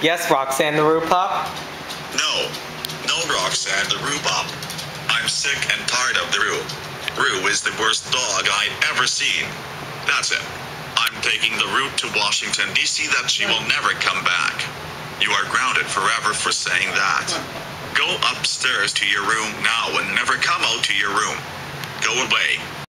Yes, Roxanne the Roo Pup? No. No, Roxanne the Roo Pup. I'm sick and tired of the Roo. Roo is the worst dog I've ever seen. That's it. I'm taking the Roo to Washington, D.C. that she will never come back. You are grounded forever for saying that. Go upstairs to your room now and never come out to your room. Go away.